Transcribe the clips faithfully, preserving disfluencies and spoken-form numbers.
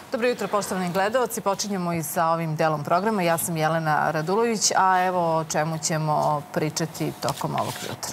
Dobro jutro, poštovani gledalci. Počinjemo i sa ovim delom programa. Ja sam Jelena Radulović, a evo o čemu ćemo pričati tokom ovog jutra.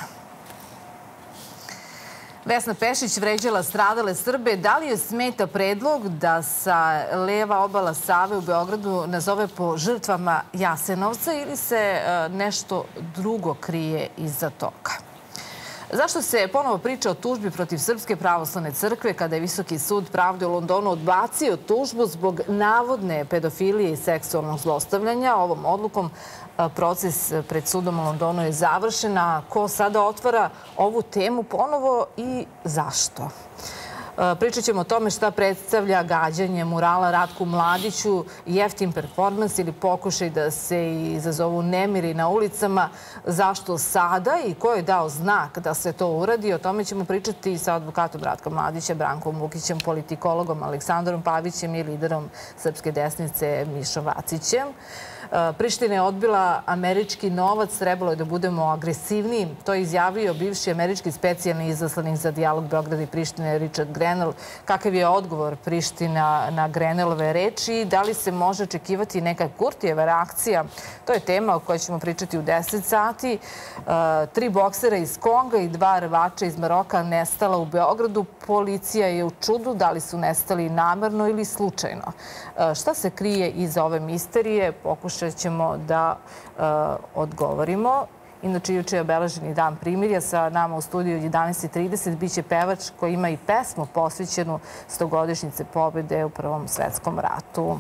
Vesna Pešić vređala stradale Srbe. Da li joj smeta predlog da sa leva obala Save u Beogradu nazove po žrtvama Jasenovca ili se nešto drugo krije iza toga? Zašto se ponovo priča o tužbi protiv Srpske pravoslavne crkve kada je Visoki sud pravde u Londonu odbacio tužbu zbog navodne pedofilije i seksualnog zlostavljanja? Ovom odlukom proces pred sudom u Londonu je završen, a ko sada otvara ovu temu ponovo i zašto? Pričat ćemo o tome šta predstavlja gađanje murala Ratku Mladiću, jeftin performans ili pokušaj da se izazovu nemiri na ulicama. Zašto sada i ko je dao znak da se to uradi? O tome ćemo pričati i sa advokatom Ratka Mladića, Brankom Vukićem, politikologom Aleksandrom Pavićem i liderom Srpske desnice Mišom Vacićem. Priština je odbila američki novac, trebalo je da budemo agresivniji. To je izjavio bivši američki specijalni izaslanik za dijalog Beograda i Prištine Richard Grenell. Kakav je odgovor Priština na Grenellove reči? Da li se može očekivati neka Kurtijeva reakcija? To je tema o kojoj ćemo pričati u deset sati. Tri boksera iz Konga i dva rvača iz Maroka nestala u Beogradu. Policija je u čudu da li su nestali namerno ili slučajno. Šta se krije iza ove misterije? Pokušat ćemo da odgovorimo. Inače, juče je obeleženi dan primirja. Sa nama u studiju jedanaest i trideset biće pevač koji ima i pesmu posvećenu stogodišnjice pobjede u Prvom svetskom ratu.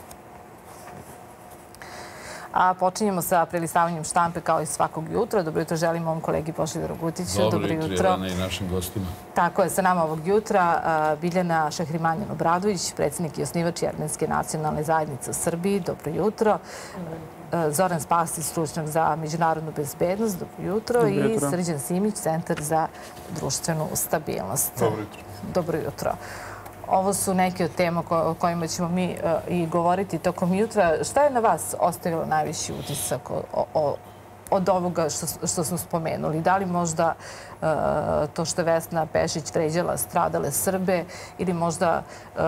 A počinjemo sa prelistavanjem štampe kao i svakog jutra. Dobro jutro želim ovom kolegi Božidaru Gutiću. Dobro jutro, Jelena, i našim gostima. Tako je, sa nama ovog jutra Biljana Šahrimanjan-Obradović, predsjednik i osnivač Jermenske nacionalne zajednice u Srbiji. Dobro jutro. Zoran Spasić, stručnjak za međunarodnu bezbednost. Dobro jutro. I Srđan Simić, Centar za društvenu stabilnost. Dobro jutro. Dobro jutro. Ovo su neke od tema o kojima ćemo mi i govoriti tokom jutra. Šta je na vas ostavilo najviši utisak od ovoga što smo spomenuli? Da li možda to što je Vesna Pešić vređala stradale Srbe ili možda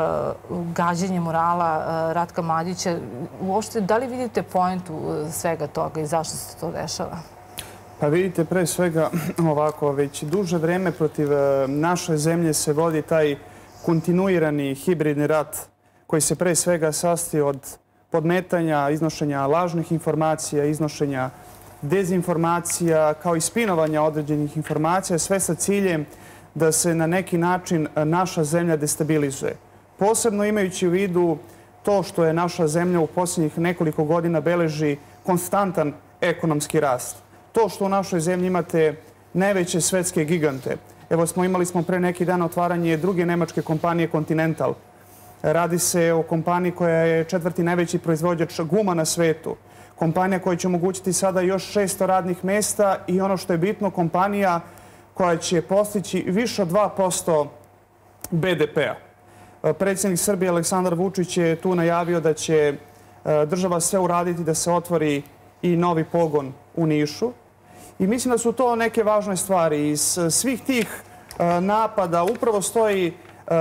gađanje murala Ratka Mladića? Uopšte, da li vidite poentu svega toga i zašto se to dešava? Pa vidite, pre svega ovako, već duže vreme protiv naše zemlje se vodi taj kontinuirani hibridni rat koji se pre svega sastoji od podmetanja, iznošenja lažnih informacija, iznošenja dezinformacija, kao i spinovanja određenih informacija, sve sa ciljem da se na neki način naša zemlja destabilizuje. Posebno imajući u vidu to što je naša zemlja u posljednjih nekoliko godina beleži konstantan ekonomski rast. To što u našoj zemlji imate najveće svetske gigante. Evo smo imali smo pre neki dan otvaranje druge nemačke kompanije Continental. Radi se o kompaniji koja je četvrti najveći proizvođač guma na svetu. Kompanija koja će omogućiti sada još šesto radnih mesta i ono što je bitno, kompanija koja će postići više od dva posto be de pea. Predsjednik Srbije Aleksandar Vučić je tu najavio da će država sve uraditi da se otvori i novi pogon u Nišu. I mislim da su to neke važne stvari. Iz svih tih napada upravo stoji,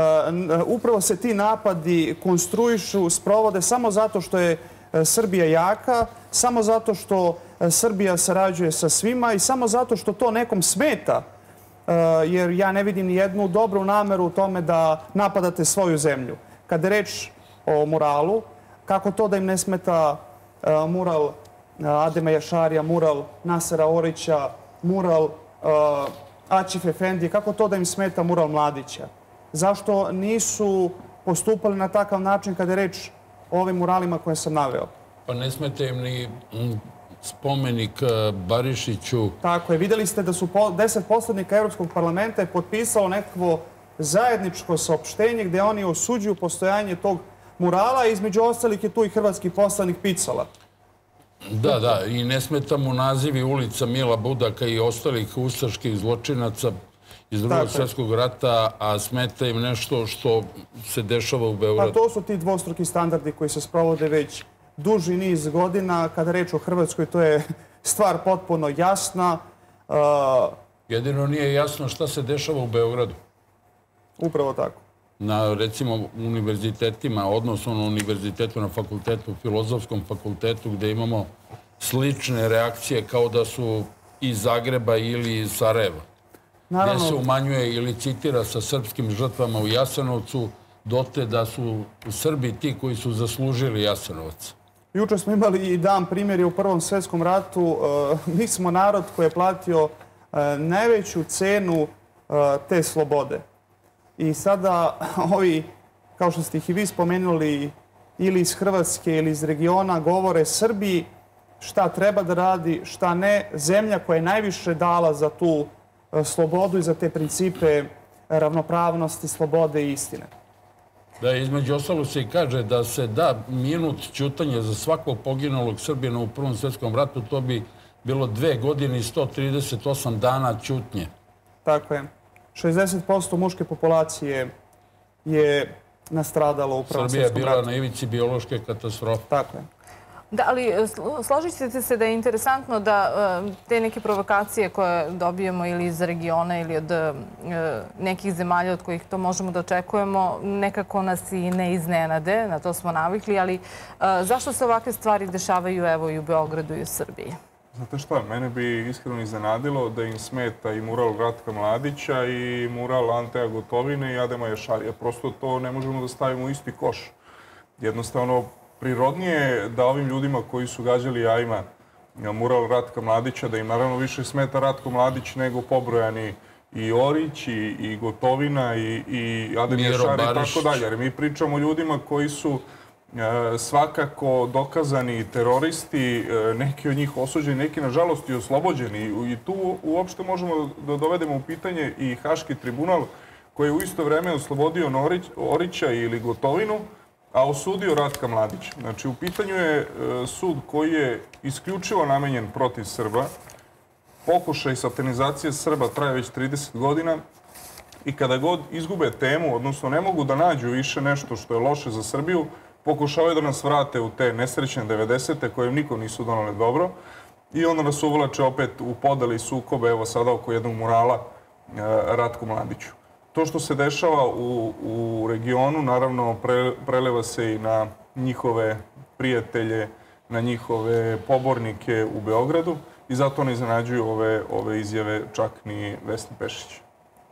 upravo se ti napadi konstruišu, sprovode samo zato što je Srbija jaka, samo zato što Srbija sarađuje sa svima i samo zato što to nekom smeta, jer ja ne vidim ni jednu dobru nameru u tome da napadate svoju zemlju. Kada je reč o muralu, kako to da im ne smeta mural Adema Jašarija, mural Nasera Orića, mural Aćif Efendije, kako to da im smeta mural Mladića? Zašto nisu postupali na takav način kada je reč o ovim muralima koje sam naveo? Pa ne smeta im ni spomenik Barišiću. Tako je. Vidjeli ste da su deset poslanika Evropskog parlamenta je potpisalo nekakvo zajedničko saopštenje gdje oni osuđuju postojanje tog murala. Između ostalih je tu i hrvatski poslanik Picala. Da, da. I ne smeta mu nazivi ulica Mila Budaka i ostalih ustaških zločinaca iz Drugog svjetskog rata, a smeta im nešto što se dešava u Beogradu. Pa to su ti dvostruki standardi koji se sprovode već duži niz godina. Kada reč o Hrvatskoj, to je stvar potpuno jasna. Jedino nije jasno šta se dešava u Beogradu. Upravo tako. na, recimo, univerzitetima, odnosno na univerzitetu, na fakultetu, filozofskom fakultetu, gde imamo slične reakcije kao da su iz Zagreba ili iz Sarajeva. Gde se umanjuje ili citira sa srpskim žrtvama u Jasenovcu, dote da su Srbi ti koji su zaslužili Jasenovac. Juče smo imali i dan primjeri u Prvom svjetskom ratu. Mi smo narod koji je platio najveću cenu te slobode. I sada ovi, kao što ste ih i vi spomenuli, ili iz Hrvatske ili iz regiona, govore Srbiji šta treba da radi, šta ne. Zemlja koja je najviše dala za tu slobodu i za te principe ravnopravnosti, slobode i istine. Da, između ostalo se i kaže da se da minut ćutanja za svakog poginulog Srbina u Prvom svjetskom ratu, to bi bilo dve godine i sto trideset osam dana ćutnje. Tako je. šezdeset posto muške populacije je nastradalo u Prvom svjetskom ratu. Srbija je bila na ivici biološke katastrofe. Tako je. Da, ali složit ćete se da je interesantno da te neke provokacije koje dobijemo ili iz regiona ili od nekih zemalja od kojih to možemo da očekujemo, nekako nas i ne iznenade, na to smo navikli, ali zašto se ovakve stvari dešavaju evo i u Beogradu i u Srbiji? Znate šta, mene bi iskreno iznenadilo da im smeta i mural Ratka Mladića i mural Anteja Gotovine i Adema Jašarija. Prosto to ne možemo da stavimo u isti koš. Jednostavno, prirodnije je da ovim ljudima koji su gađali jajima mural Ratka Mladića, da im naravno više smeta Ratko Mladić nego pobrojani i Orić, i Gotovina, i Adem Jašari i tako dalje. Jer mi pričamo o ljudima koji su svakako dokazani teroristi, neki od njih osuđeni, neki nažalost i oslobođeni. I tu uopšte možemo da dovedemo u pitanje i Haški tribunal koji je u isto vreme oslobodio Orića ili Gotovinu, a osudio Ratka Mladića. Znači, u pitanju je sud koji je isključivo namenjen protiv Srba. Pokušaj satanizacije Srba traje već trideset godina i kada god izgube temu, odnosno ne mogu da nađu više nešto što je loše za Srbiju, pokušavaju da nas vrate u te nesrećne devedesete koje nikom nisu donale dobro i onda nas uvlače opet u podeli sukobe, evo sada oko jednog murala Ratku Mladiću. To što se dešava u, u regionu, naravno, pre, preleva se i na njihove prijatelje, na njihove pobornike u Beogradu i zato ne iznenađuju ove, ove izjave čak ni Vesni Pešić.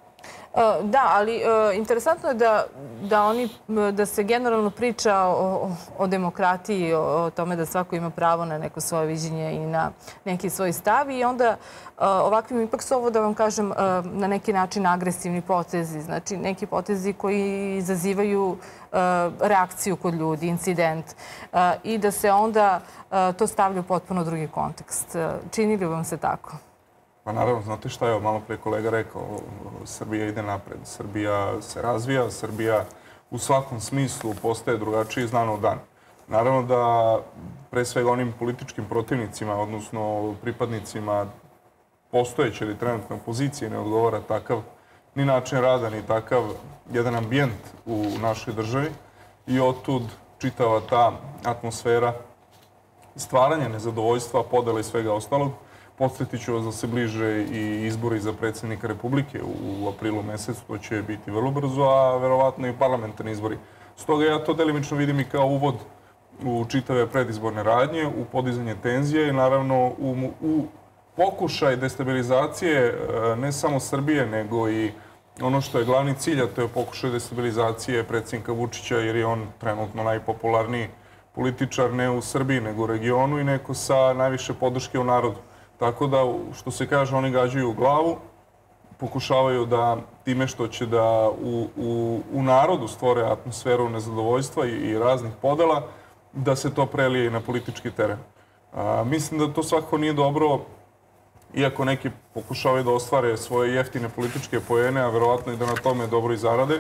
Da, ali interesantno je da, da, oni, da se generalno priča o, o demokratiji, o, o tome da svako ima pravo na neko svoje viđenje i na neki svoj stav i onda ovakvim ipak su ovo, da vam kažem, na neki način agresivni potezi, znači neki potezi koji izazivaju reakciju kod ljudi, incident i da se onda to stavlja u potpuno drugi kontekst. Čini li vam se tako? Pa naravno, znate šta je malo pre kolega rekao, Srbija ide napred, Srbija se razvija, Srbija u svakom smislu postaje drugačiji iz dana u dan. Naravno da pre svega onim političkim protivnicima, odnosno pripadnicima postojeće ili trenutne opozicije ne odgovara takav ni način rada, ni takav jedan ambijent u našoj državi i otud čitava ta atmosfera stvaranja nezadovoljstva, podela i svega ostalog. Podsjetit ću vas da se bliže i izbori za predsjednika Republike u aprilu mesecu, to će biti vrlo brzo, a verovatno i parlamentarni izbori. Stoga ja to delimično vidim i kao uvod u čitave predizborne radnje, u podizanje tenzije i naravno u, u pokušaj destabilizacije ne samo Srbije, nego i ono što je glavni cilj, a to je pokušaj destabilizacije predsjednika Vučića, jer je on trenutno najpopularniji političar ne u Srbiji, nego u regionu i neko sa najviše podrške u narodu. Tako da, što se kaže, oni gađaju u glavu, pokušavaju da time što će da u, u, u narodu stvore atmosferu nezadovoljstva i, i raznih podela, da se to prelije i na politički teren. A, mislim da to svakako nije dobro, iako neki pokušavaju da ostvare svoje jeftine političke poene, a verovatno i da na tome dobro i zarade.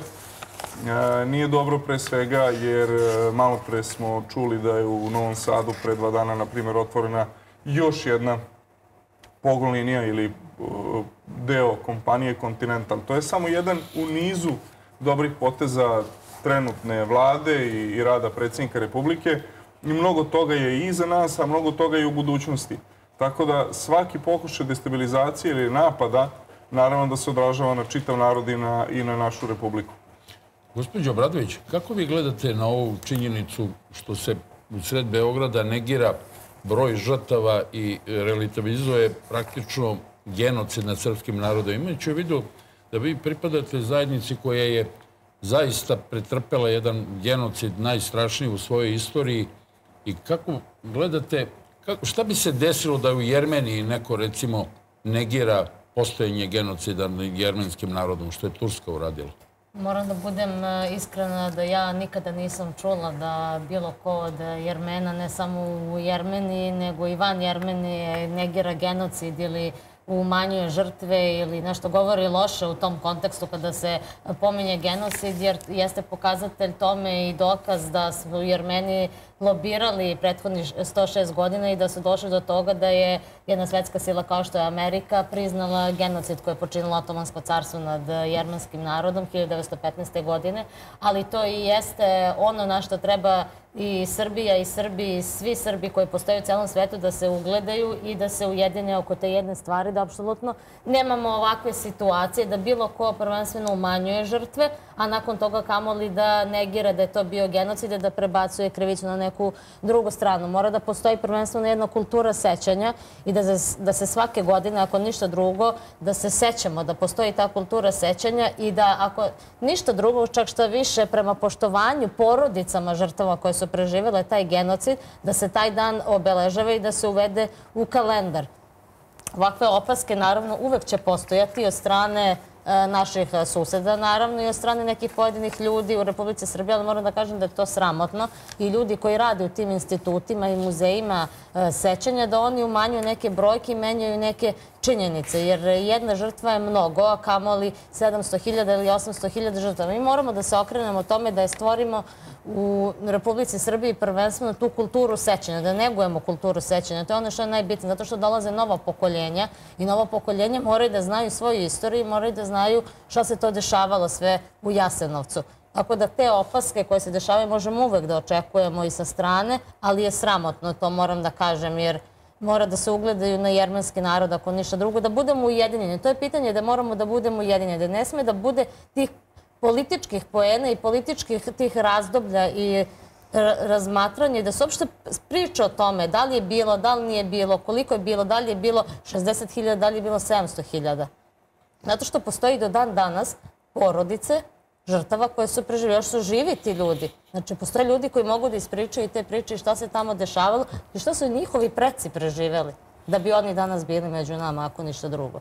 A, nije dobro pre svega jer malo pre smo čuli da je u Novom Sadu pre dva dana, na primjer, otvorena još jedna pogon linija ili deo kompanije Continental. To je samo jedan u nizu dobrih poteza trenutne vlade i rada predsjednika Republike i mnogo toga je i iza nas, a mnogo toga je i u budućnosti. Tako da svaki pokušaj destabilizacije ili napada naravno da se odražava na čitav narod i na, i na našu Republiku. Gospođo Obradović, kako vi gledate na ovu činjenicu što se u sred Beograda negira broj žrtava i relativizuje praktično genocid nad srpskim narodom? Imajući u vidu da vi pripadate zajednici koja je zaista pretrpela jedan genocid najstrašniji u svojoj istoriji i kako gledate, šta bi se desilo da u Jermeniji neko recimo negira postojanje genocida nad jermenskim narodom, što je Turska uradila? Moram da budem iskrena da ja nikada nisam čula da bilo ko od Jermena, ne samo u Jermeniji, nego i van Jermenije, negira genocid ili umanjuje žrtve ili nešto govori loše u tom kontekstu kada se pominje genocid, jer jeste pokazatelj tome i dokaz da su Jermeni lobirali prethodnih sto šest godina i da su došli do toga da je jedna svetska sila kao što je Amerika priznala genocid koji je počinilo Otomansko carstvo nad jermenskim narodom hiljadu devetsto petnaeste. godine, ali to i jeste ono na što treba i Srbija i Srbi, svi Srbi koji postoje u celom svetu da se ugledaju i da se ujedine oko te jedne stvari, da apsolutno nemamo ovakve situacije, da bilo ko prvenstveno umanjuje žrtve, a nakon toga kamoli da negira da je to bio genocid, da prebacuje krivicu na neku drugu stranu. Mora da postoji prvenstveno jedna kultura sećanja i da, da se svake godine, ako ništa drugo, da se sećamo, da postoji ta kultura sećanja i da ako ništa drugo, čak što više prema poštovanju porodicama žrtava koje su preživjele taj genocid, da se taj dan obeležava i da se uvede u kalendar. Ovakve opaske, naravno, uvek će postojati od strane naših suseda, naravno, i od strane nekih pojedinih ljudi u Republici Srbiji, ali moram da kažem da je to sramotno i ljudi koji rade u tim institutima i muzejima sećanja, da oni umanjuju neke brojke i menjaju neke činjenice, jer jedna žrtva je mnogo, a kamoli sedamsto hiljada ili osamsto hiljada žrtava. Mi moramo da se okrenemo tome da je stvorimo u Republici Srbiji prvenstveno tu kulturu sećanja, da negujemo kulturu sećanja. To je ono što je najbitnije, zato što dolaze nova pokoljenja i nova pokoljenja moraju da znaju svoju istoriju, moraju da znaju šta se to dešavalo sve u Jasenovcu. Tako da te opaske koje se dešavaju možemo uvek da očekujemo i sa strane, ali je sramotno, to moram da kažem, jer mora da se ugledaju na jermenski narod, ako ništa drugo, da budemo ujedinjeni. To je pitanje da moramo da budemo ujedinjeni, da ne sme da bude tih političkih poena i političkih tih razdoblja i razmatranja i da se uopšte priča o tome da li je bilo, da li nije bilo, koliko je bilo, da li je bilo šezdeset hiljada, da li je bilo sedamsto hiljada. Zato što postoji do dan danas porodice žrtava koje su preživjeli, još su živi ti ljudi. Znači, postoje ljudi koji mogu da ispričaju te priče i šta se tamo dešavalo i šta su njihovi preci preživjeli da bi oni danas bili među nama, ako ništa drugo.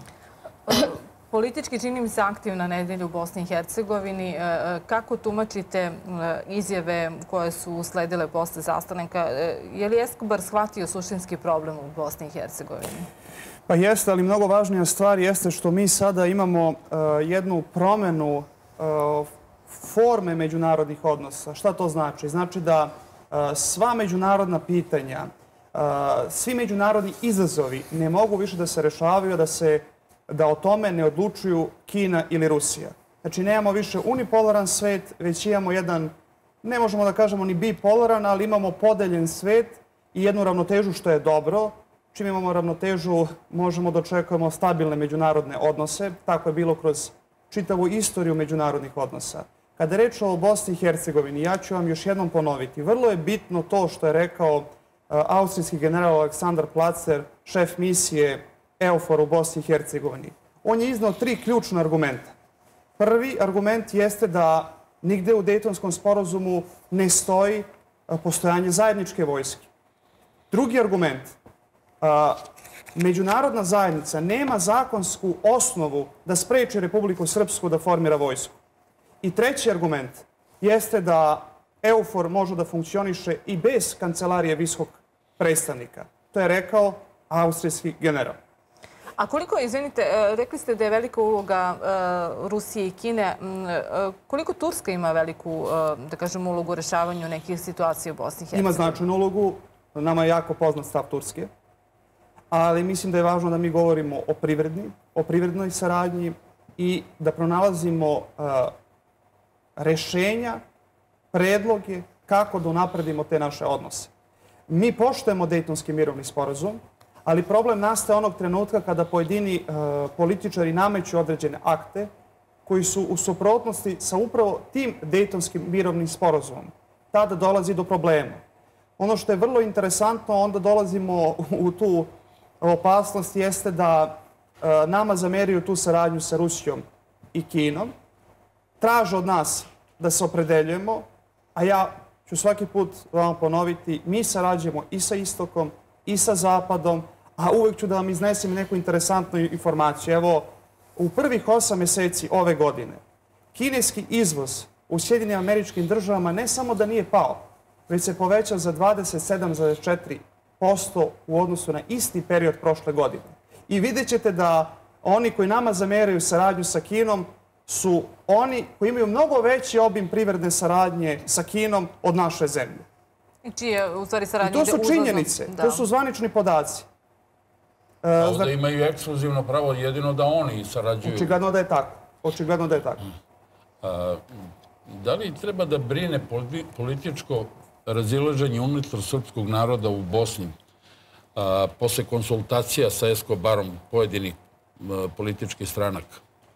Politički čini mi se aktivna nedelja u Bosni i Hercegovini. Kako tumačite izjave koje su usledile posle sastanka? Je li Escobar shvatio suštinski problem u Bosni i Hercegovini? Pa jeste, ali mnogo važnija stvar jeste što mi sada imamo jednu promenu forme međunarodnih odnosa. Šta to znači? Znači da sva međunarodna pitanja, svi međunarodni izazovi ne mogu više da se rešavaju, da se da o tome ne odlučuju Kina ili Rusija. Znači, nemamo više unipolaran svet, već imamo jedan, ne možemo da kažemo ni bipolaran, ali imamo podeljen svet i jednu ravnotežu što je dobro. Čim imamo ravnotežu, možemo da očekujemo stabilne međunarodne odnose. Tako je bilo kroz čitavu istoriju međunarodnih odnosa. Kada je reč o Bosni i Hercegovini, ja ću vam još jednom ponoviti. Vrlo je bitno to što je rekao austrijski general Aleksandar Placer, šef misije EUFOR u Bosni i Hercegovini. On je iznao tri ključna argumenta. Prvi argument jeste da nigde u Dejtonskom sporazumu ne stoji postojanje zajedničke vojske. Drugi argument, međunarodna zajednica nema zakonsku osnovu da spreči Republiku Srpsku da formira vojsku. I treći argument jeste da EUFOR može da funkcioniše i bez kancelarije visokog predstavnika. To je rekao austrijski general. A koliko, izvinite, rekli ste da je velika uloga Rusije i Kine. Koliko Turska ima veliku, da kažem, ulogu u rešavanju nekih situacija u Bosni i Hercegovini? Ima značajnu ulogu. Nama je jako poznat stav Turske. Ali mislim da je važno da mi govorimo o privredni, o privrednoj saradnji i da pronalazimo rešenja, predloge kako da unapredimo te naše odnose. Mi poštujemo Dejtonski mirovni sporazum, ali problem nastaje onog trenutka kada pojedini političari nameću određene akte koji su u suprotnosti sa upravo tim Dejtonskim mirovnim sporazumom. Tada dolazi do problema. Ono što je vrlo interesantno, onda dolazimo u tu opasnost, jeste da nama zameraju tu saradnju sa Rusijom i Kinom, traže od nas da se opredeljujemo, a ja ću svaki put vam ponoviti, mi sarađujemo i sa Istokom i sa Zapadom, a uvek ću da vam iznesem neku interesantnu informaciju. Evo, u prvih osam meseci ove godine kineski izvoz u Sjedinjenim Američkim Državama ne samo da nije pao, već se povećao za dvadeset sedam zarez četiri posto u odnosu na isti period prošle godine. I vidjet ćete da oni koji nama zameraju saradnju sa Kinom su oni koji imaju mnogo veći obim privredne saradnje sa Kinom od naše zemlje. I čije, u stvari, saradnje ide uzlazno? To su činjenice, to su zvanični podaci. Kao da imaju ekskluzivno pravo jedino da oni sarađuju. Očigledno da je tako. Očigledno da je tako. Da li treba da brine političko razilaženje unutar srpskog naroda u Bosni posle konsultacija sa Eskobarom pojedinih političkih stranaka?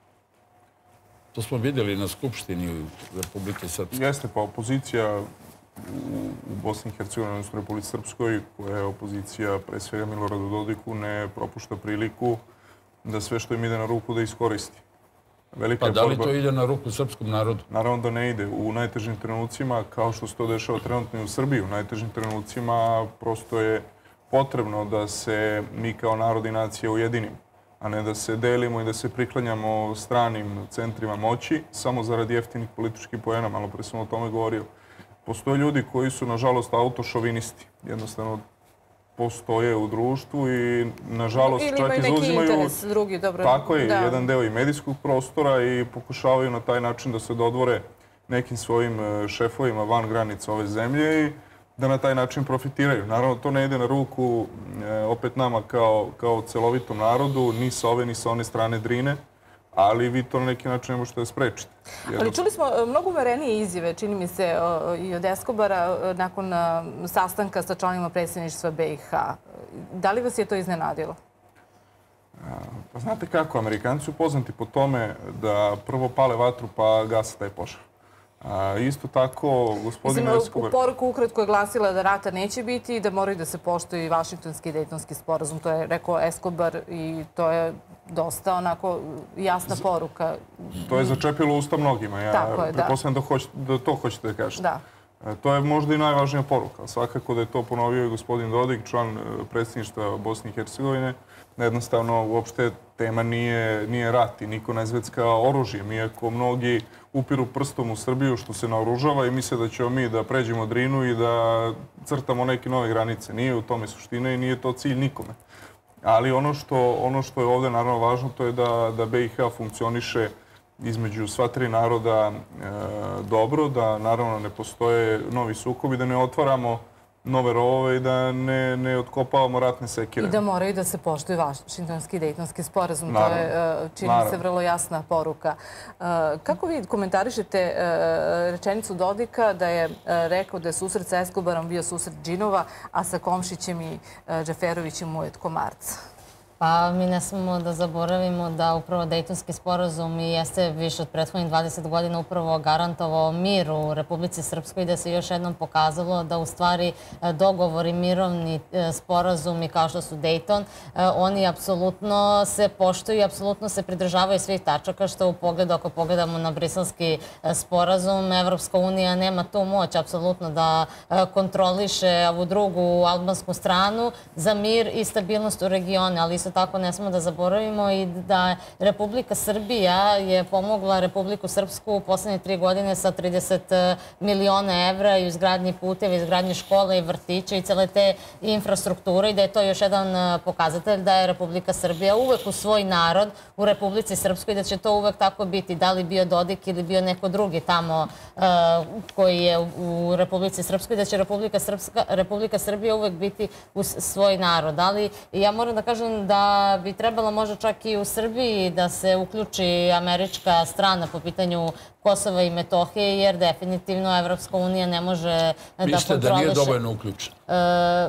To smo vidjeli na Skupštini Republike Srpske. Jeste, pa opozicija u Bosni i Hercegovini, odnosno Republike Srpskoj, koja je opozicija pre svega Miloradu Dodiku, ne propušta priliku da sve što im ide na ruku da iskoristi. Pa da li to ide na ruku srpskom narodu? Naravno da ne ide. U najtežim trenucima, kao što se to dešava trenutno i u Srbiji, u najtežim trenucima prosto je potrebno da se mi kao narod i nacija ujedinimo, a ne da se delimo i da se priklanjamo stranim centrima moći samo zaradi jeftinih političkih poena. Malo pre sam o tome govorio. Postoje ljudi koji su, nažalost, autošovinisti. Jednostavno postoje u društvu i, nažalost, čak izuzimaju... Ili imaju neki interes drugi, dobro. Tako je, jedan deo i medijskog prostora i pokušavaju na taj način da se dodvore nekim svojim šefovima van granica ove zemlje i da na taj način profitiraju. Naravno, to ne ide na ruku opet nama kao celovitom narodu, ni sa ove, ni sa one strane Drine, ali vi to na neki način ne možete da sprečite. Ali čuli smo mnogo umerenije izjave, čini mi se, i od Eskobara nakon sastanka sa članovima predsjedništva B i H. Da li vas je to iznenadilo? Pa znate kako, Amerikanci su poznati po tome da prvo pale vatru pa gase taj požar. Isto tako, gospodin Eskobar... U poruku ukratko je glasila da rata neće biti i da moraju da se poštuju i Vašingtonski i Dejtonski sporazum. To je rekao Eskobar i to je dosta onako jasna poruka. To je začepilo usta mnogima. Ja pretpostavljam da to hoćete da kažete. Da. To je možda i najvažnija poruka. Svakako da je to ponovio i gospodin Dodik, član predsjedništva Bosne i Hercegovine. Jednostavno, uopšte tema nije rat i niko ne zvecka oružjem. Iako mnogi upiru prstom u Srbiju što se naoružava i misle da ćemo mi da pređemo Drinu i da crtamo neke nove granice. Nije u tome suština i nije to cilj nikome. Ali ono što je ovdje naravno važno, to je da B i H funkcioniše između sva tri naroda dobro, da naravno ne postoje novi sukobi, da ne otvaramo nove rovove i da ne otkopavamo ratne sekire. I da moraju da se poštuju Vašingtonski i Dejtonski sporazum. To je, čini se, vrlo jasna poruka. Kako vi komentarišete rečenicu Dodika da je rekao da je susret sa Eskobarom bio susret džinova, a sa Komšićem i Džeferovićem ujetko marca? Pa mi ne smemo da zaboravimo da upravo Dejtonski sporazum i jeste više od prethodnih dvadeset godina upravo garantovao mir u Republici Srpskoj i da se još jednom pokazalo da u stvari dogovori, mirovni sporazumi kao što su Dejton, oni apsolutno se poštuju i apsolutno se pridržavaju svih tačaka što u pogledu, ako pogledamo na briselski sporazum, Evropska unija nema tu moć apsolutno da kontroliše ovu drugu albansku stranu za mir i stabilnost u regionu, ali isto tako ne smemo da zaboravimo i da Republika Srbija je pomogla Republiku Srpsku u poslednje tri godine sa trideset miliona evra i u izgradnji puteva, izgradnji škola i vrtića i cele te infrastrukture i da je to još jedan pokazatelj da je Republika Srbija uvek u svoj narod u Republici Srpskoj i da će to uvek tako biti, da li bio Dodik ili bio neko drugi tamo koji je u Republici Srpskoj, da će Republika Srbija uvek biti uz svoj narod. Ali ja moram da kažem da da bi trebalo možda čak i u Srbiji da se uključi američka strana po pitanju Kosova i Metohije, jer definitivno Evropska unija ne može da kontroliše... Mislite da nije dovoljno uključena?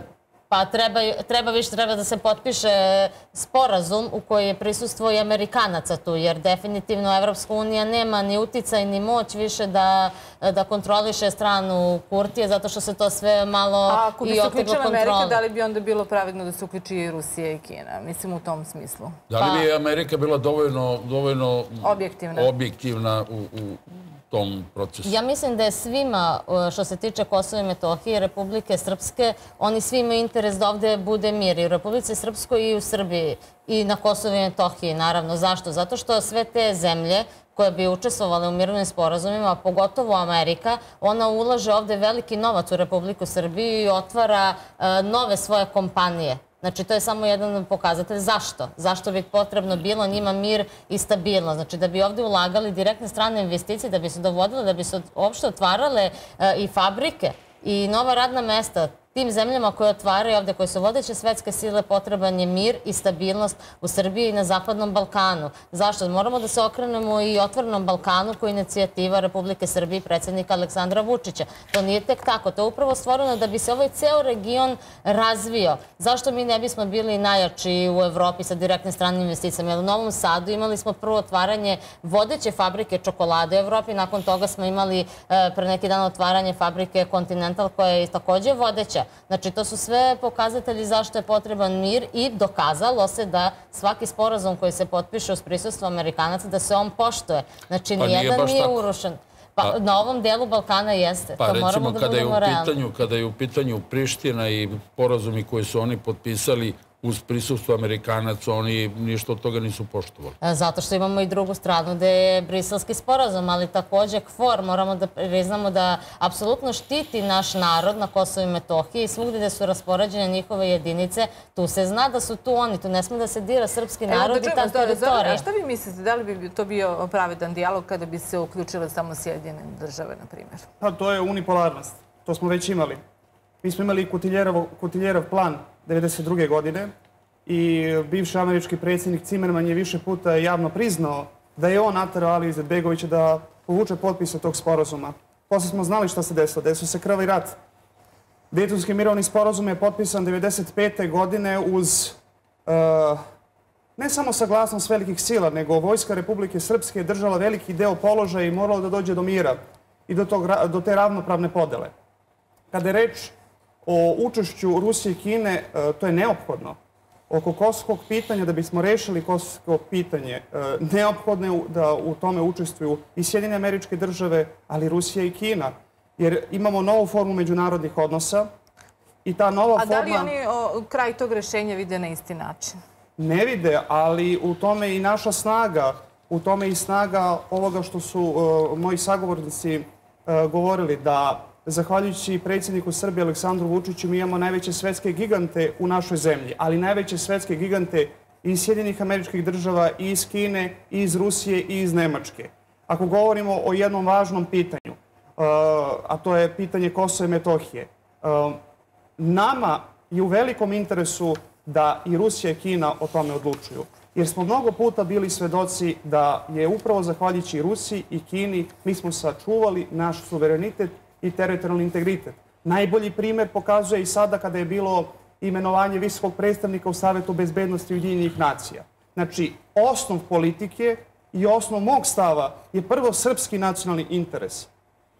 Pa treba više treba da se potpiše sporazum u koji je prisustvo i Amerikanaca tu, jer definitivno Evropska unija nema ni uticaj ni moć više da kontroliše stranu Kurtije, zato što se to sve malo i oteglo kontrolu. A ako bi se uključila Amerika, da li bi onda bilo pravedno da se uključi i Rusija i Kina? Mislim u tom smislu. Da li bi Amerika bila dovoljno objektivna u tom procesu? Ja mislim da je svima, što se tiče Kosova i Metohije, Republike Srpske, oni svi imaju interes da ovde bude mir i u Republici Srpskoj i u Srbiji i na Kosovu i Metohiji, naravno. Zašto? Zato što sve te zemlje koje bi učestvovale u mirovnim sporazumima, pogotovo Amerika, ona ulaže ovde veliki novac u Republiku Srbiju i otvara nove svoje kompanije. Znači, to je samo jedan pokazatelj. Zašto? Zašto bi potrebno bilo njima mir i stabilnost? Znači, da bi ovdje ulagali direktne strane investicije, da bi se dovodile, da bi se uopšte otvarale i fabrike i nova radna mesta. Tim zemljama koje otvaraju ovdje, koje su vodeće svetske sile, potreban je mir i stabilnost u Srbiji i na Zapadnom Balkanu. Zašto? Moramo da se okrenemo i otvorenom Balkanu koji je inicijativa Republike Srbije i predsjednika Aleksandra Vučića. To nije tek tako. To je upravo stvoreno da bi se ovaj ceo region razvio. Zašto mi ne bismo bili najjači u Evropi sa direktnim stranim investicijama? Jer u Novom Sadu imali smo prvo otvaranje vodeće fabrike čokolade u Evropi. Nakon toga smo imali pre neki dan otvaranje fabrike Continental koja je također vodeća. Znači, to su sve pokazatelji zašto je potreban mir i dokazalo se da svaki sporazum koji se potpiše uz prisustvo Amerikanaca, da se on poštuje. Znači, nijedan nije urušen. Pa na ovom delu Balkana jeste. Pa recimo, kada je u pitanju Priština i sporazumi koje su oni potpisali uz prisustvo Amerikanaca, oni ništa od toga nisu poštovali. Zato što imamo i drugu stranu gde je briselski sporazum, ali također K F O R moramo da priznamo da apsolutno štiti naš narod na Kosovo i Metohiji i svugdje gde su raspoređene njihove jedinice, tu se zna da su tu oni, tu ne sme da se dira srpski narod i ta teritorija. A šta vi mislite, da li bi to bio pravedan dijalog kada bi se uključile samo Sjedinjene države, na primjer? Pa to je unipolarnost, to smo već imali. Mi smo imali Kutiljerov plan devedeset druge godine i bivši američki predsjednik Cimerman je više puta javno priznao da je on naterao Aliju Izetbegovića da povuče potpise tog sporazuma. Posle smo znali šta se desilo. Desio se krvavi rat. Dejtonski mirovni sporazum je potpisan devedeset pete godine uz ne samo saglasnost velikih sila, nego Vojska Republike Srpske je držala veliki deo položaja i moralo da dođe do mira i do te ravnopravne podele. Kada je reč o učešću Rusije i Kine, to je neophodno. Oko kosovskog pitanja, da bismo rešili kosovsko pitanje, neophodno je da u tome učestvuju i Sjedinjene Američke Države, ali Rusija i Kina. Jer imamo novu formu međunarodnih odnosa i ta nova forma... A da li oni kraj tog rešenja vide na isti način? Ne vide, ali u tome i naša snaga, u tome i snaga ovoga što su moji sagovornici govorili, da zahvaljujući predsjedniku Srbije Aleksandru Vučiću mi imamo najveće svetske gigante u našoj zemlji, ali najveće svetske gigante iz Sjedinjenih Američkih Država, i iz Kine, i iz Rusije, i iz Nemačke. Ako govorimo o jednom važnom pitanju, a to je pitanje Kosova i Metohije, nama je u velikom interesu da i Rusija i Kina o tome odlučuju. Jer smo mnogo puta bili svedoci da je upravo zahvaljujući Rusiji i Kini mi smo sačuvali naš suverenitet i teritorijalni integritet. Najbolji primjer pokazuje i sada kada je bilo imenovanje visokog predstavnika u Savetu bezbednosti Ujedinjenih nacija. Znači, osnov politike i osnov mog stava je prvo srpski nacionalni interes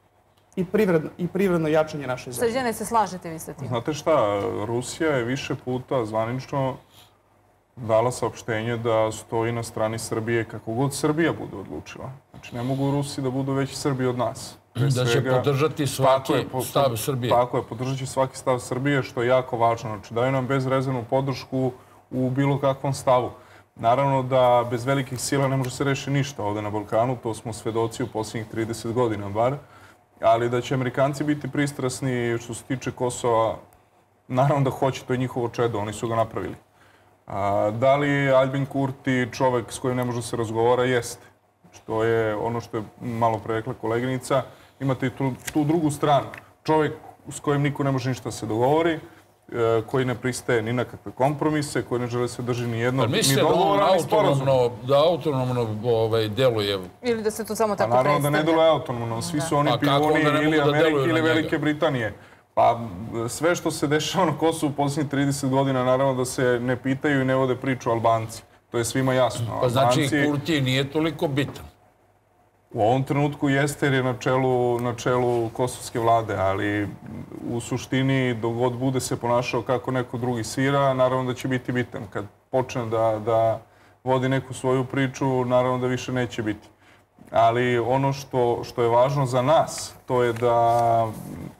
i privredno jačanje naše zemlje. Srđane, se slažete vi sa tim? Znate šta, Rusija je više puta zvanično dala saopštenje da stoji na strani Srbije kako god Srbija bude odlučila. Znači, ne mogu Rusi da budu veći Srbi od nas. Da će podržati svaki stav Srbije. Tako je, podržat će svaki stav Srbije, što je jako važno. Znači, daju nam bezrezervnu podršku u bilo kakvom stavu. Naravno da bez velikih sila ne može se reši ništa ovde na Balkanu, to smo svedoci u posljednjih trideset godina bar, ali da će Amerikanci biti pristrasni što se tiče Kosova, naravno da hoće, to je njihovo čedo, oni su ga napravili. Da li Albin Kurti čovek s kojim ne može se razgovara? Jeste. To je ono što je malo pre rekla koleginica. Imate i tu drugu stranu. Čovjek s kojim niko ne može ništa se dogovori, koji ne pristaje ni na kakve kompromise, koji ne žele se drži ni jedno, ni dogovora, ni sporazuma. Da autonomno deluje. Ili da se to samo tako predstavlja. predstavlja. Naravno da ne deluje autonomno. Svi su oni pijuni ili Amerike ili Velike Britanije. Pa sve što se dešava na Kosovu u posljednjih trideset godina, naravno da se ne pitaju i ne vode priču Albanci. To je svima jasno. Pa znači Kurti nije toliko bitan. U ovom trenutku jeste jer je na čelu, na čelu kosovske vlade, ali u suštini dok god bude se ponašao kako neko drugi svira, naravno da će biti bitan. Kad počne da, da vodi neku svoju priču, naravno da više neće biti. Ali ono što, što je važno za nas, to je da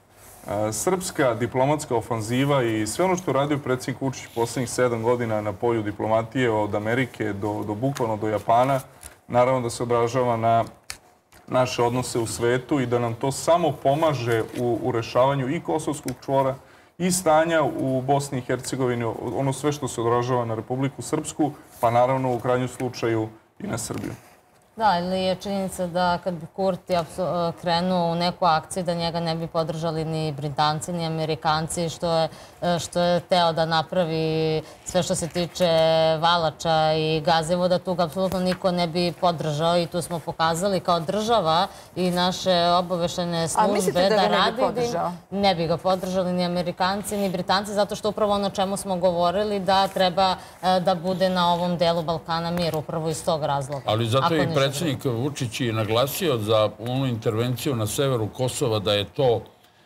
srpska diplomatska ofanziva i sve ono što je radio predsjednik Vučić poslednjih sedam godina na polju diplomatije od Amerike do, do bukvalno do Japana, naravno da se odražava na naše odnose u svetu i da nam to samo pomaže u, u rešavanju i kosovskog čvora i stanja u Bosni i Hercegovini, ono sve što se odražava na Republiku Srpsku, pa naravno u krajnjem slučaju i na Srbiju. Da, ili je činjenica da kad bi Kurti krenuo u neku akciju da njega ne bi podržali ni Britanci, ni Amerikanci, što je, što je teo da napravi sve što se tiče Valača i Gazevoda, tu ga apsolutno niko ne bi podržao i tu smo pokazali kao država i naše obaveštajne službe da radi. Ne bi ga podržali ni Amerikanci, ni Britanci, zato što upravo ono čemu smo govorili da treba da bude na ovom delu Balkana mir, upravo iz tog razloga. Ali zato i predsjednik Vučić je naglasio za onu intervenciju na severu Kosova da je to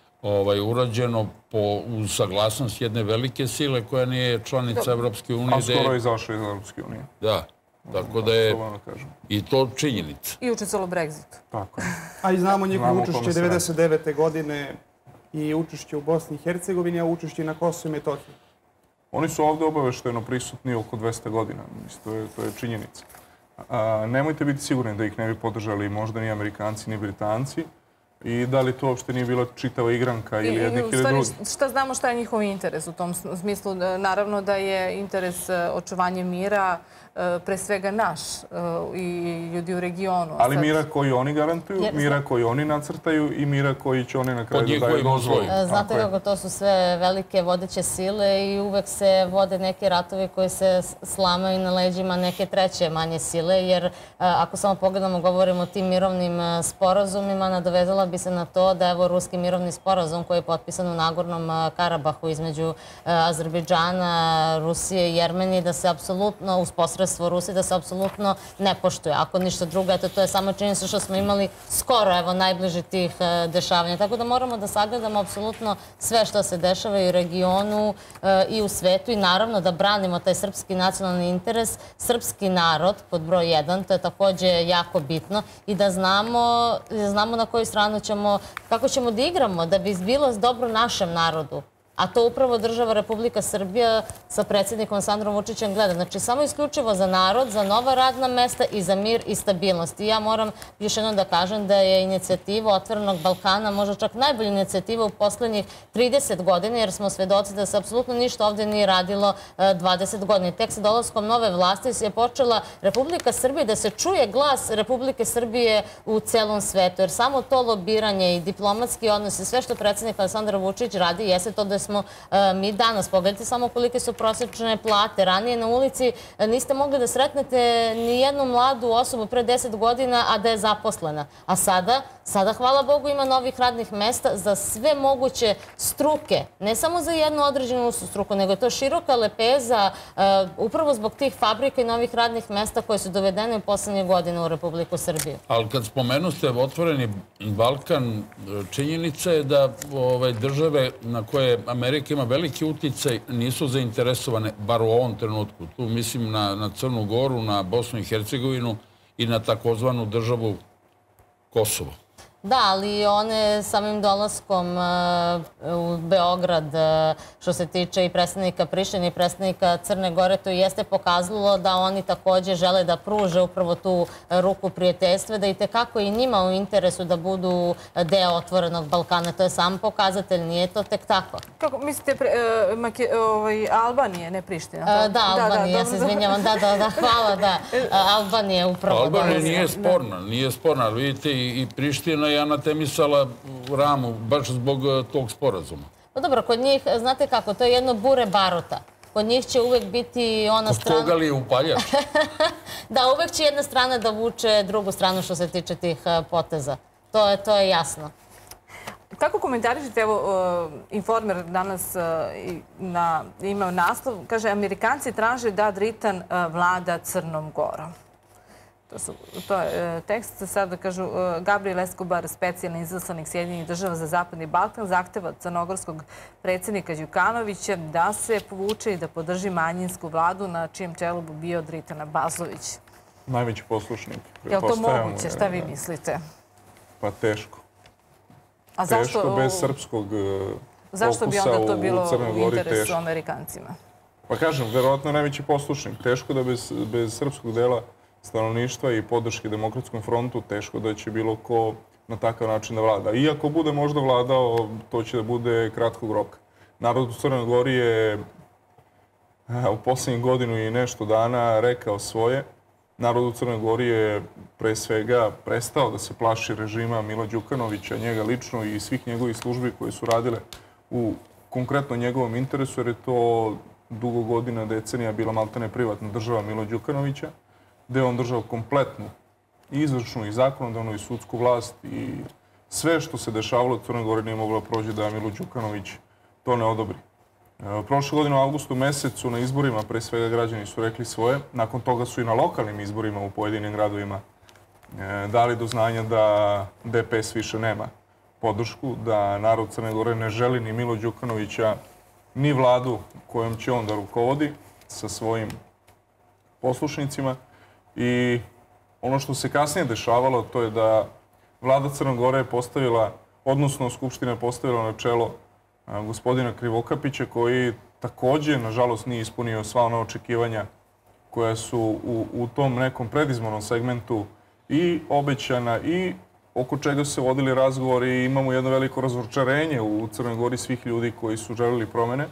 urađeno uz saglasnost jedne velike sile koja nije članica Evropske unije. A skoro je izašla iz Evropske unije. Da, tako da je i to činjenica. I učestvovalo Brexitu. Tako je. A i znamo njihovo učešće devedeset devete godine i učešće u Bosni i Hercegovini, a učešće na Kosovu i Metohiji. Oni su ovdje obaveštajno prisutni oko dvesta godina. To je činjenica. Nemojte biti sigurni da ih ne bi podržali možda ni Amerikanci, ni Britanci i da li to uopšte nije bila čitava igranka ili jednih ili drugih. Šta znamo šta je njihov interes u tom smislu? Naravno da je interes očuvanje mira pre svega naš i ljudi u regionu. Ali mira koji oni garantuju, mira koji oni nacrtaju i mira koji će oni na kraju da daju dozvolu. Znate kako to su sve velike vodeće sile i uvek se vode neki ratovi koji se slamaju na leđima neke treće manje sile, jer ako samo pogledamo, govorimo o tim mirovnim sporazumima, nadovezala bi se na to da evo ruski mirovni sporazum koji je potpisan u Nagornom Karabahu između Azerbejdžana, Rusije i Jermenije, da se apsolutno uz posredstvo Rusije, da se apsolutno ne poštuje. Ako ništa drugo, eto, to je samo činjenica što smo imali skoro, evo, najbliže tih dešavanja. Tako da moramo da sagledamo apsolutno sve što se dešava i u regionu i u svetu i naravno da branimo taj srpski nacionalni interes, srpski narod pod broj jedan, to je također jako bitno i da znamo, znamo na koju stranu ćemo, kako ćemo da igramo, da bi bilo dobro našem narodu. A to upravo država Republika Srbija sa predsjednikom Aleksandrom Vučićem gleda. Znači, samo isključivo za narod, za nova radna mesta i za mir i stabilnost. I ja moram još jednom da kažem da je inicijativa Otvorenog Balkana možda čak najbolja inicijativa u poslednjih trideset godina, jer smo svedoci da se apsolutno ništa ovdje nije radilo dvadeset godina. Tek sa dolaskom nove vlasti je počela Republika Srbije da se čuje glas Republike Srbije u celom svetu. Jer samo to lobiranje i diplomatski odnos i sve što predsjednik Aleksandar Vučić radi jeste to da smo mi danas. Pogledajte samo kolike su prosječne plate. Ranije na ulici niste mogli da sretnete ni jednu mladu osobu pre deset godina, a da je zaposlena. A sada, sada, hvala Bogu, ima novih radnih mesta za sve moguće struke. Ne samo za jednu određenu struku, nego je to široka lepeza upravo zbog tih fabrika i novih radnih mesta koje su dovedene u poslednje godine u Republiku Srbiju. Ali kad spomenu ste Otvoreni Balkan, činjenica je da države na koje Amerika ima veliki uticaj, nisu zainteresovane, bar u ovom trenutku. Tu mislim na Crnu Goru, na Bosnu i Hercegovinu i na takozvanu državu Kosovo. Da, ali one samim dolaskom u Beograd, što se tiče i predstavnika Prištine i predstavnika Crne Gore, to jeste pokazalo da oni također žele da pruže upravo tu ruku prijateljstva, da i tekako i njima u interesu da budu deo Otvorenog Balkana. To je sam pokazatelj, nije to tek tako. Kako mislite, Albanije, ne Priština? Da, Albanije, ja se izvinjavam, da, da, da, hvala, da, Albanije upravo. Albanija nije sporna, nije sporna, ali vidite i Priština je anatemisala ramu baš zbog tog sporazuma. No dobro, kod njih, znate kako, to je jedno bure baruta. Kod njih će uvek biti ona strana... Kod koga li je upaljač? Da, uvek će jedna strana da vuče drugu stranu što se tiče tih poteza. To je jasno. Kako komentarišete, evo, Informer danas imao naslov, kaže, Amerikanci traže da Dritan vlada Crnom Gorom. To je tekst, sada kažu, Gabriel Escobar, specijalni izaslanik Sjedinjenih država za Zapadni Balkan, zahteva od crnogorskog predsjednika Đukanovića da se povuče i da podrži manjinsku vladu na čijem čelu bi bio Dritan Abazović. Najveći poslušnik. Je li to moguće? Šta vi mislite? Pa teško. A zašto, teško bez srpskog zašto bi onda to bilo u interesu Amerikancima? Pa kažem, verovatno je najveći poslušnik. Teško da bez, bez srpskog dela stanovništva i podrške Demokratskom frontu, teško da će bilo ko na takav način da vlada. Iako bude možda vladao, to će da bude kratkog roka. Narod u Crnoj Gori je u posljednjih godinu i nešto dana rekao svoje. Narod u Crnoj Gori je pre svega prestao da se plaši režima Mila Đukanovića, njega lično i svih njegovih službi koje su radile u konkretno njegovom interesu, jer je to dugo godina, decenija bila maltene privatna država Mila Đukanovića, gde je on držao kompletnu i izvršnu i zakonodavnu i sudsku vlast i sve što se dešavalo u Crnoj Gori nije moglo prođe da Milo Đukanović to ne odobri. Prošle godine u avgustu mesecu na izborima, pre svega građani su rekli svoje. Nakon toga su i na lokalnim izborima u pojedinim gradovima dali do znanja da D P S više nema podršku, da narod Crne Gore ne želi ni Milo Đukanovića, ni vladu kojom će on da rukovodi sa svojim poslušnicima. I ono što se kasnije dešavalo, to je da vlada Crne Gore je postavila, odnosno Skupština je postavila na čelo gospodina Krivokapića, koji također, nažalost, nije ispunio sva ona očekivanja koja su u, u tom nekom predizbornom segmentu i obećana i oko čega su se vodili razgovori i imamo jedno veliko razočarenje u Crnoj Gori svih ljudi koji su želeli promene.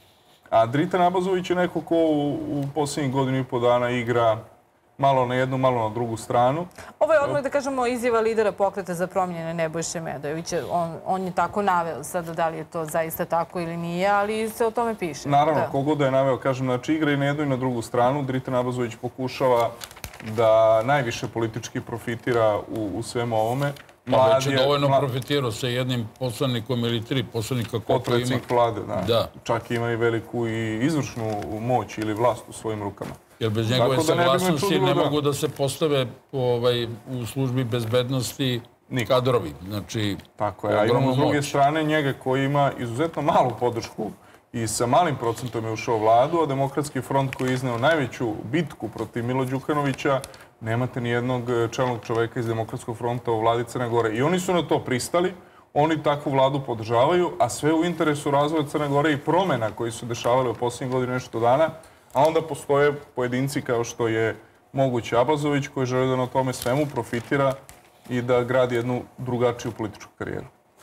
A Dritan Abazović je neko ko u, u posljednjih godinu i po dana igra malo na jednu, malo na drugu stranu. Ovo je odmah, da kažemo, izjava lidera Pokreta za promjene Nebojše Medojevića. On, on je tako naveo, sada da li je to zaista tako ili nije, ali se o tome piše. Naravno, da. Kogod da je naveo, kažem, znači igra i na jednu i na drugu stranu. Dritan Abazović pokušava da najviše politički profitira u, u svemu ovome. Pa već je dovoljno mlad... profitirao sa jednim poslanikom ili tri poslanika koliko ima. Potpredsjednik vlade, da. da. Čak ima i veliku i izvršnu moć ili vlast u svojim rukama. Jer bez njegove saglasnosti ne mogu da se postave u službi bezbednosti kadrovi. Znači, tako je. A imamo s druge strane njega koji ima izuzetno malu podršku i sa malim procentom je ušao vladu, a Demokratski front koji je izneo najveću bitku protiv Mila Đukanovića, nemate ni jednog čelnog čoveka iz Demokratskog fronta u vladi Crne Gore. I oni su na to pristali, oni takvu vladu podržavaju, a sve u interesu razvoja Crne Gore i promjena koji su dešavale u posljednjih godina nešto dana. A onda postoje pojedinci kao što je mogući Abazović koji žele da na tome svemu profitira i da gradi jednu drugačiju političku karijeru.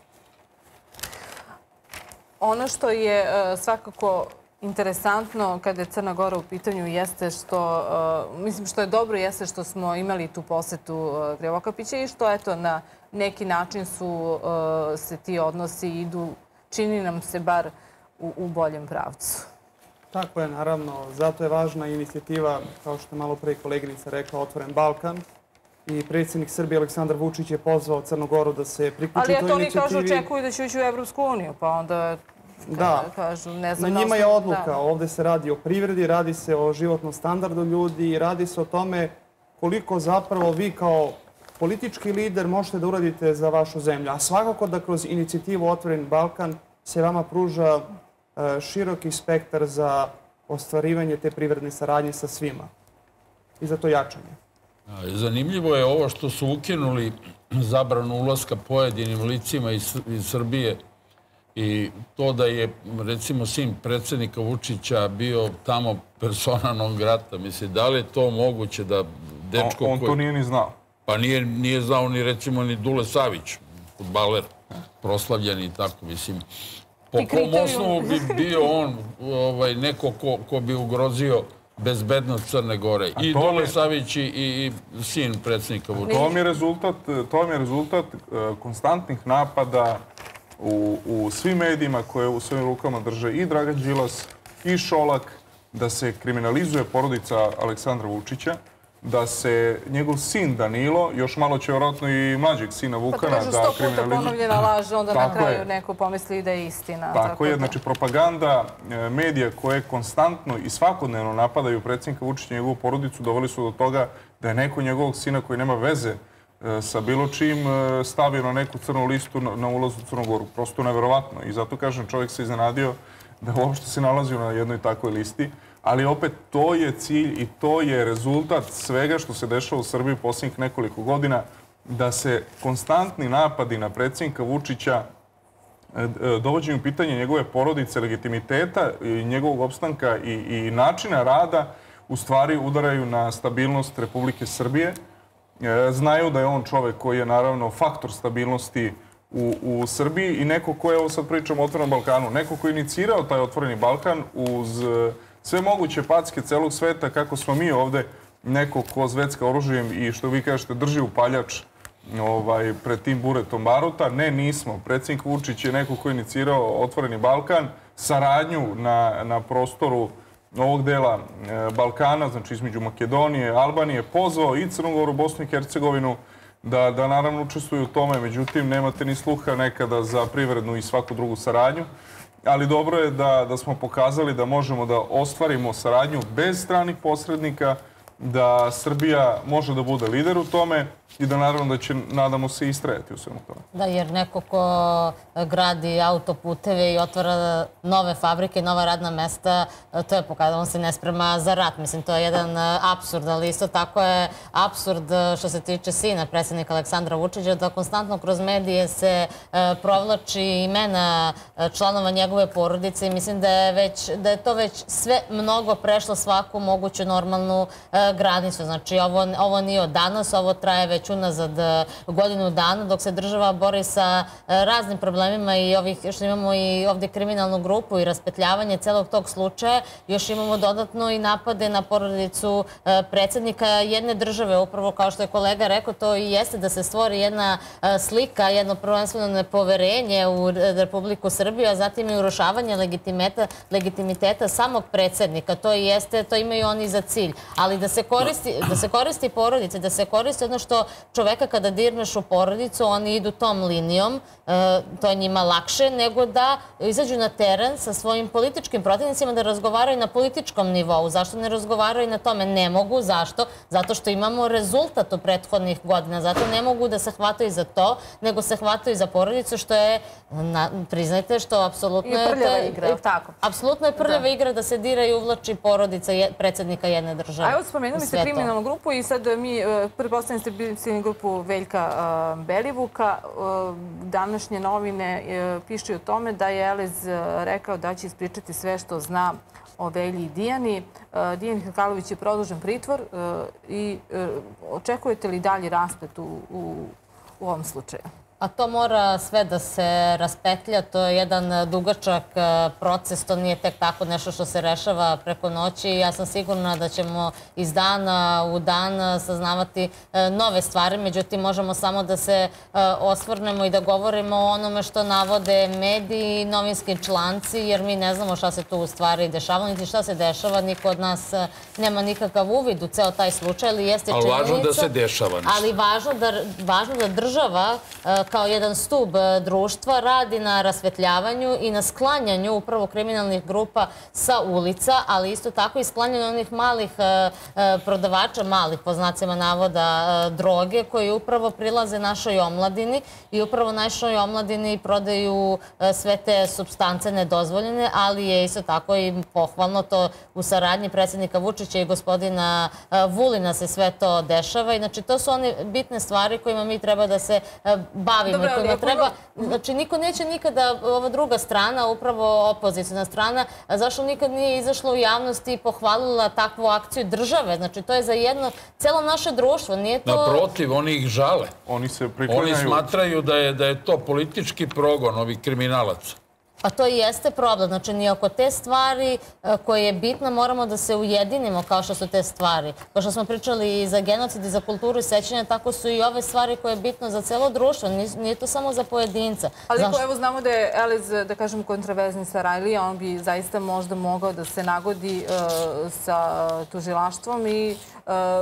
Ono što je svakako interesantno kada je Crna Gora u pitanju jeste što, mislim što je dobro jeste što smo imali tu posetu Krivokapića i što eto na neki način su se ti odnosi idu, čini nam se bar u, u boljem pravcu. Tako je, naravno. Zato je važna inicijativa, kao što je malo pre koleginica rekla, Otvoren Balkan. I predsjednik Srbije Aleksandar Vučić je pozvao Crnu Goru da se priključi toj inicijativi. Ali eto oni kažu očekuju da će ući u Evropsku uniju, pa onda da. kažu ne znam... Na njima je odluka. Da. Ovdje se radi o privredi, radi se o životnom standardu ljudi i radi se o tome koliko zapravo vi kao politički lider možete da uradite za vašu zemlju. A svakako da kroz inicijativu Otvoren Balkan se vama pruža široki spektar za ostvarivanje te privredne saradnje sa svima i za to jačanje. Zanimljivo je ovo što su ukinuli zabranu ulaska pojedinim licima iz Srbije i to da je, recimo, sin predsjednika Vučića bio tamo persona non grata. Mislim, da li je to moguće da dečko... On to nije ni znao. Pa nije znao ni, recimo, ni Dule Savić, fudbaler, proslavljen i tako, mislim... Po kom osnovu bi bio on neko ko bi ugrozio bezbednost Crne Gore? I Dule Savić i sin predsjednika Vučića. To vam je rezultat konstantnih napada u svim medijima koje u svojim rukama drže i Dragan Đilas i Šolak, da se kriminalizuje porodica Aleksandra Vučića, da se njegov sin Danilo, još malo će vjerojatno i mlađeg sina Vukana, da sto puta ponovljena laž, onda na kraju neko pomisli da je istina. Tako je, znači propaganda medija koje konstantno i svakodnevno napadaju predsjednika Vučića i njegovu porodicu doveli su do toga da je neko njegovog sina koji nema veze sa bilo čim stavio na neku crnu listu na ulazu u Crnu Goru. Prosto neverovatno. I zato kažem, čovjek se iznenadio da uopšte se nalazio na jednoj takvoj listi. Ali opet to je cilj i to je rezultat svega što se dešava u Srbiji posljednjih nekoliko godina, da se konstantni napadi na predsjednika Vučića, dovođenju pitanja njegove porodice, legitimiteta i njegovog opstanka i, i načina rada u stvari udaraju na stabilnost Republike Srbije. Znaju da je on čovjek koji je naravno faktor stabilnosti u, u Srbiji i neko ko je, ovo sad pričamo o Otvorenom Balkanu, neko ko je inicirao taj Otvoreni Balkan uz sve moguće packe celog sveta, kako smo mi ovde neko ko zvecka oružjem i što vi kažete drži upaljač ovaj, pred tim buretom baruta. Ne, nismo. Predsjednik Vučić je neko ko je inicirao Otvoreni Balkan, saradnju na, na prostoru ovog dela Balkana, znači između Makedonije, Albanije, pozvao i Crnu Goru, Bosnu i Hercegovinu da, da naravno učestvuju u tome. Međutim, nemate ni sluha nekada za privrednu i svaku drugu saradnju. Ali dobro je da, da smo pokazali da možemo da ostvarimo saradnju bez stranih posrednika, da Srbija može da bude lider u tome i da naravno da će, nadamo se, istrajati u svemu tome. Da, jer neko ko gradi autoputeve i otvara nove fabrike, nova radna mesta, to je pokazano, on se ne sprema za rat. Mislim, to je jedan apsurd, ali isto tako je apsurd što se tiče sina predsjednika Aleksandra Vučića, da konstantno kroz medije se provlači imena članova njegove porodice i mislim da je, već, da je to već sve mnogo prešlo svaku moguću normalnu granicu. Znači, ovo, ovo nije od danas, ovo traje već unazad godinu dana, dok se država bori sa raznim problemima i ovih, što imamo i ovdje kriminalnu grupu i raspetljavanje celog tog slučaja, još imamo dodatno i napade na porodicu predsjednika jedne države. Upravo kao što je kolega rekao, to i jeste da se stvori jedna slika, jedno prvenstveno nepoverenje u Republiku Srbiju, a zatim i urušavanje legitimiteta, legitimiteta samog predsjednika. To i jeste, to imaju oni za cilj. Ali da se koristi, da se koristi porodice, da se koristi ono što čoveka kada dirneš u porodicu, oni idu tom linijom, to je njima lakše, nego da izađu na teren sa svojim političkim protivnicima, da razgovaraju na političkom nivou. Zašto ne razgovaraju na tome? Ne mogu. Zašto? Zato što imamo rezultat u prethodnih godina. Zato ne mogu da se hvataju za to, nego se hvataju za porodicu, što je, priznajte, što apsolutno je... I prljava igra, je tako? Apsolutno je prljava igra da se dira i uvlači porodica predsjednika jedne države. A evo, spomenuli ste kriminalnu grupu i sad mi, pretpostavljam ste bili grupu Veljka Belivuka. Današnje novine pišu o tome da je Elez rekao da će ispričati sve što zna o Velji i Dijani. Dijan Hrkalović je produžen pritvor i očekujete li dalji rasplet u, u, u ovom slučaju? A to mora sve da se raspetlja, to je jedan dugačak proces, to nije tek tako nešto što se rešava preko noći. Ja sam sigurna da ćemo iz dana u dan saznavati nove stvari, međutim možemo samo da se osvrnemo i da govorimo o onome što navode mediji i novinski članci, jer mi ne znamo šta se tu u stvari dešava, niti šta se dešava, niko od nas nema nikakav uvid u ceo taj slučaj, ali jeste činjenica. Ali važno da se dešava nešto. Ali važno da, važno da država kao jedan stub društva radi na rasvetljavanju i na sklanjanju upravo kriminalnih grupa sa ulica, ali isto tako i sklanjanju onih malih prodavača, malih po znacima navoda droge, koji upravo prilaze našoj omladini i upravo našoj omladini prodaju sve te supstance nedozvoljene, ali je isto tako i pohvalno to u saradnji predsjednika Vučića i gospodina Vulina se sve to dešava. I znači to su one bitne stvari kojima mi treba da se bavimo. Treba, znači, niko neće nikada, ova druga strana, upravo opozicijna strana, zašto nikad nije izašla u javnosti i pohvalila takvu akciju države? Znači, to je za jedno, celo naše društvo. Nije to... Naprotiv, oni ih žale. Oni se priklanjaju... Oni smatraju da je, da je to politički progon ovih kriminalaca. Pa to i jeste problem. Znači, ni oko te stvari koje je bitno moramo da se ujedinimo kao što su te stvari. Kao što smo pričali i za genocid i za kulturu i sećanja, tako su i ove stvari koje je bitno za celo društvo. Nije to samo za pojedinca. Ali evo znamo da je Elez, da kažem, kontraverzni Sarajlija, on bi zaista možda mogao da se nagodi sa tužilaštvom i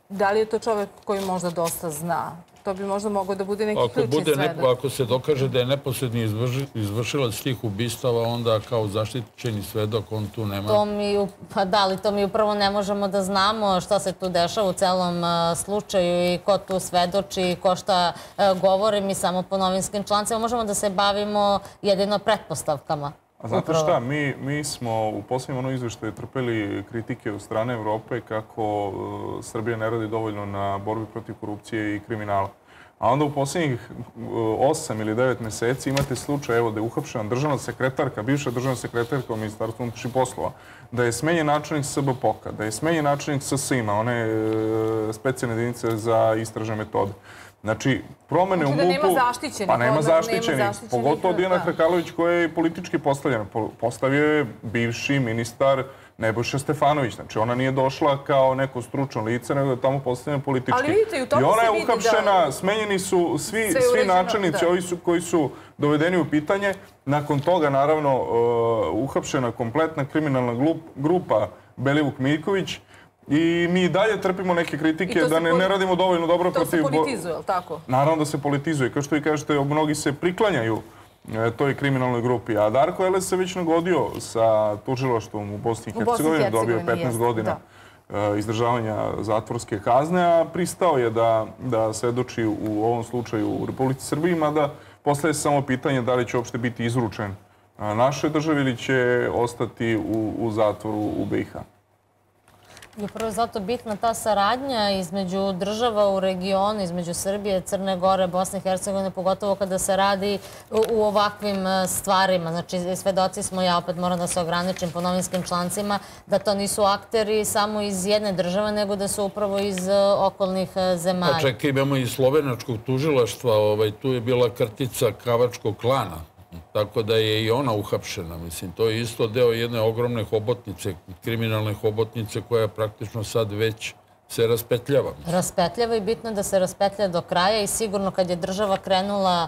Da li je to čovjek koji možda dosta zna? To bi možda mogao da bude neki ključni svedok. Ako se dokaže da je neposredni izvršilac tih ubistava, onda kao zaštićeni svedok on tu nema... Pa da, ali to mi upravo ne možemo da znamo šta se tu dešava u celom slučaju i ko tu svedoči, ko šta govori. Mi samo po novinskim člancima možemo da se bavimo jedino pretpostavkama. A znate šta, mi smo u posljednjem ono izveštaju trpeli kritike od strane Evrope kako Srbija ne radi dovoljno na borbi protiv korupcije i kriminala. A onda u posljednjih osam ili devet meseci imate slučaj, evo, da je uhapšena državna sekretarka, bivša državna sekretarka u Ministarstvu unutrašnjih poslova, da je smenjen načelnik S B P O K-a, da je smenjen načelnik S S I M-a, one specijalne jedinice za istražne metode. Znači, promene u MUP-u... Znači da nema zaštićenih. Pa nema zaštićenih. Pogotovo Dijana Hrkalović koja je politički postavljena. Postavio je bivši ministar Nebojša Stefanović. Znači, ona nije došla kao neko stručno lice, nego je tamo postavljena politički. Ali vidite, i u tome se vidi da... I ona je uhapšena, smenjeni su svi načelnici, ovi koji su dovedeni u pitanje. Nakon toga, naravno, uhapšena kompletna kriminalna grupa Belivuk Miljković. I mi dalje trpimo neke kritike da ne radimo dovoljno dobro protiv... To se politizuje, ali tako? Naravno da se politizuje. Kao što vi kažete, mnogi se priklanjaju toj kriminalnoj grupi. A Darko Eles se već nagodio sa tužilaštvom u Bosni i Hercegovini, dobio petnaest godina izdržavanja zatvorske kazne, a pristao je da svedoči u ovom slučaju u Republici Srbiji, mada postaje samo pitanje da li će uopšte biti izručen našoj državi ili će ostati u zatvoru u B i H. Je prvo zato bitna ta saradnja između država u regionu, između Srbije, Crne Gore, Bosne i Hercegovine, pogotovo kada se radi u ovakvim stvarima. Znači, svedoci smo, ja opet moram da se ograničim po novinskim člancima, da to nisu akteri samo iz jedne države, nego da su upravo iz okolnih zemalja. Pa čekaj, imamo i slovenačkog tužilaštva, tu je bila kartica Kavačkog klana. Tako da je i ona uhapšena. Mislim, to je isto deo jedne ogromne hobotnice, kriminalne hobotnice koja praktično sad već se raspetljava. Raspetljava i bitno da se raspetlja do kraja i sigurno kad je država krenula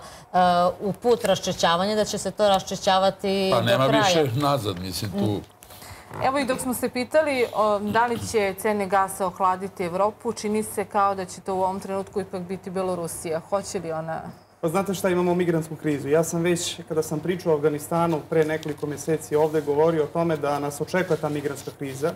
u put raščešćavanja, da će se to raščešćavati do kraja. Pa nema više nazad, mislim, tu... Evo i dok smo se pitali da li će cene gasa ohladiti Evropu, čini se kao da će to u ovom trenutku ipak biti Belorusija. Hoće li ona... Pa znate šta, imamo migrantsku krizu. Ja sam već, kada sam pričao o Afganistanu pre nekoliko mjeseci ovdje, govorio o tome da nas očekuje ta migrantska kriza.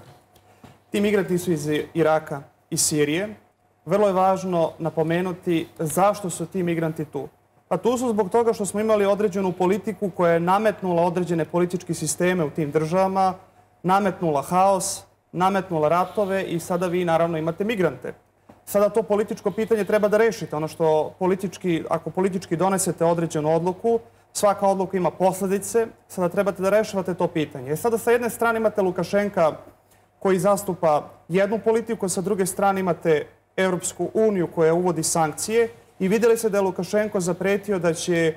Ti migranti su iz Iraka i Sirije. Vrlo je važno napomenuti zašto su ti migranti tu. Pa tu su zbog toga što smo imali određenu politiku koja je nametnula određene političke sisteme u tim državama, nametnula haos, nametnula ratove i sada vi naravno imate migrante. Sada to političko pitanje treba da rešite. Ono što politički, ako politički donesete određenu odluku, svaka odluka ima posljedice, sada trebate da rešavate to pitanje. I sada sa jedne strane imate Lukašenka koji zastupa jednu politiku, sa druge strane imate Europsku uniju koja uvodi sankcije i vidjeli se da je Lukašenko zapretio da će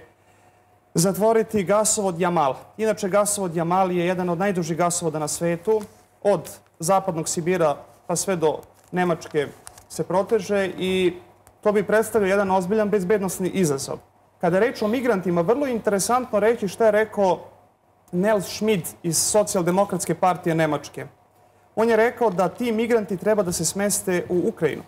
zatvoriti gasovod Jamal. Inače, gasovod Jamal je jedan od najdužih gasovoda na svetu, od zapadnog Sibira pa sve do Nemačke se proteže i to bi predstavio jedan ozbiljan bezbednosni izazov. Kada je reč o migrantima, vrlo je interesantno reći šta je rekao Nils Schmidt iz Socijaldemokratske partije Nemačke. On je rekao da ti migranti treba da se smeste u Ukrajinu.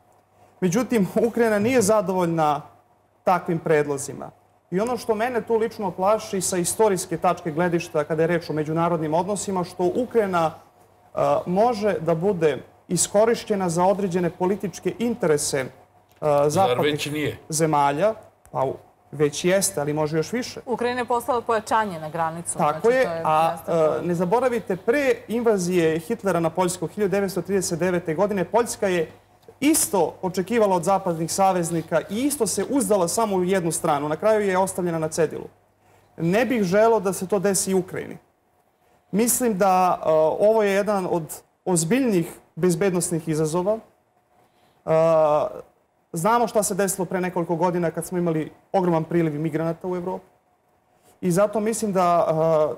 Međutim, Ukrajina nije zadovoljna takvim predlozima. I ono što mene tu lično plaši sa istorijske tačke gledišta kada je reč o međunarodnim odnosima, što Ukrajina može da bude iskorišćena za određene političke interese zapadnih zemalja. Pa već jeste, ali može još više. Ukrajina je poslala pojačanje na granicu. Tako je, a ne zaboravite, pre invazije Hitlera na Poljsku hiljadu devetsto trideset devete. godine, Poljska je isto očekivala od zapadnih saveznika i isto se uzdala samo u jednu stranu. Na kraju je ostavljena na cedilu. Ne bih želeo da se to desi i Ukrajini. Mislim da ovo je jedan od ozbiljnih bezbednostnih izazova. Znamo šta se desilo pre nekoliko godina kad smo imali ogroman priliv migranata u Evropu. I zato mislim da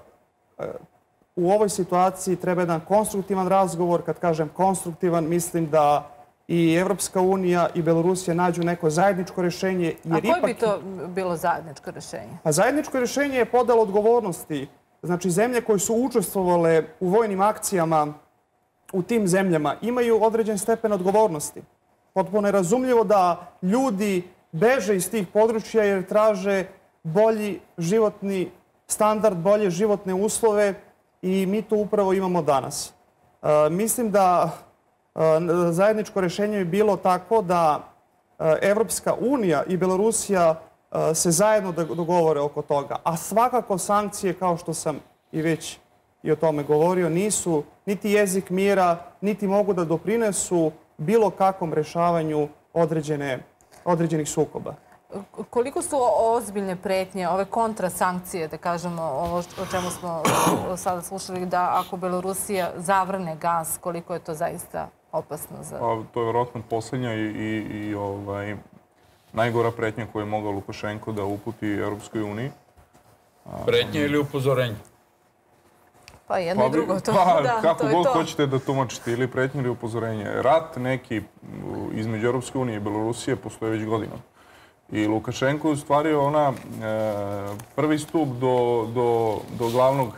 u ovoj situaciji treba jedan konstruktivan razgovor. Kad kažem konstruktivan, mislim da i Evropska unija i Belorusija nađu neko zajedničko rješenje. A koje bi to bilo zajedničko rješenje? Zajedničko rješenje je podela odgovornosti. Znači, zemlje koje su učestvovale u vojnim akcijama u tim zemljama imaju određen stepen odgovornosti. Potpuno je razumljivo da ljudi beže iz tih područja jer traže bolji životni standard, bolje životne uslove i mi to upravo imamo danas. Mislim da zajedničko rješenje bi bilo tako da Evropska unija i Belorusija se zajedno dogovore oko toga. A svakako sankcije, kao što sam i već i o tome govorio, nisu niti jezik mira, niti mogu da doprinesu bilo kakvom rešavanju određenih sukoba. Koliko su ozbiljne pretnje, ove kontrasankcije, da kažemo, ovo o čemu smo sada slušali, da ako Belorusija zavrne gas, koliko je to zaista opasno za... To je vjerojatno posljednja i najgora pretnja koju je mogao Lukašenko da uputi Europskoj uniji. Pretnje ili upozorenje? Pa jedno i drugo. Kako god hoćete da tumačite, ili pretnje ili upozorenje. Rat neki između Europske unije i Belorusije postoje već godinama. I Lukašenko je u stvari ona prvi stup do glavnog...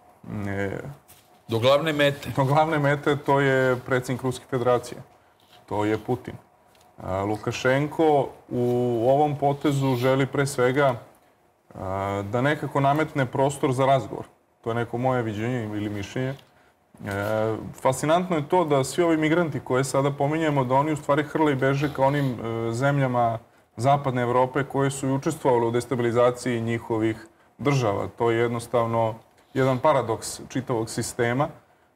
Do glavne mete. Do glavne mete, to je predsjednik Ruske federacije. To je Putin. Lukašenko u ovom potezu želi pre svega da nekako nametne prostor za razgovor. To je neko moje viđenje ili mišljenje. Fascinantno je to da svi ovi migranti koje sada pominjemo, da oni u stvari hrle i beže ka onim zemljama Zapadne Evrope koje su i učestvovali u destabilizaciji njihovih država. To je jednostavno jedan paradoks čitavog sistema.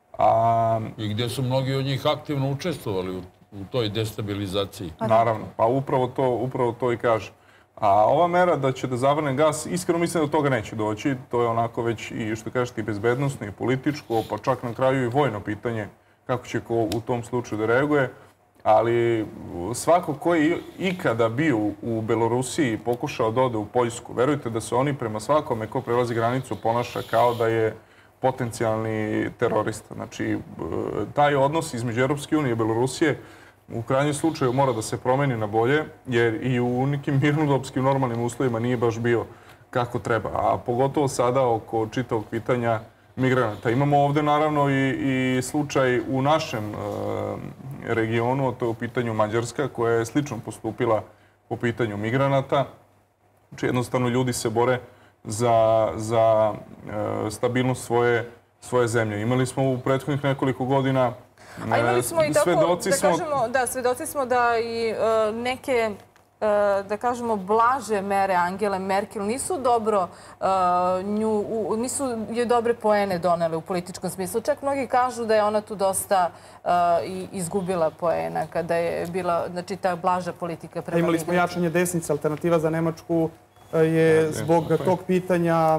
I gdje su mnogi od njih aktivno učestvovali u toj destabilizaciji. Naravno, pa upravo to i kaže. A ova mera da će da zavrne gas, iskreno mislim da do toga neće doći. To je onako već i što kažete i bezbednostno i političko, pa čak na kraju i vojno pitanje kako će ko u tom slučaju da reaguje. Ali svako ko je ikada bio u Belorusiji i pokušao da ode u Poljsku, verujte da se oni prema svakome ko prelazi granicu ponaša kao da je potencijalni terorista. Znači, taj odnos između Europske unije i Belorusije u krajnjem slučaju mora da se promeni na bolje, jer i u nekim mirnodopskim normalnim uslovima nije baš bio kako treba. A pogotovo sada oko čitavog pitanja migranata. Imamo ovdje naravno i slučaj u našem regionu, a to je u pitanju Mađarska, koja je slično postupila po pitanju migranata. Znači, jednostavno ljudi se bore za stabilnost svoje zemlje. Imali smo u prethodnih nekoliko godina A imali smo i tako, da kažemo, da, svedoci smo da i neke, da kažemo, blaže mere Angele Merkel nisu dobro nju, nisu je dobre poene donele u političkom smislu. Čak mnogi kažu da je ona tu dosta izgubila poena kada je bila, znači, ta blaža politika prema Imali smo jačanje desnice, alternativa za Nemačku je zbog tog pitanja,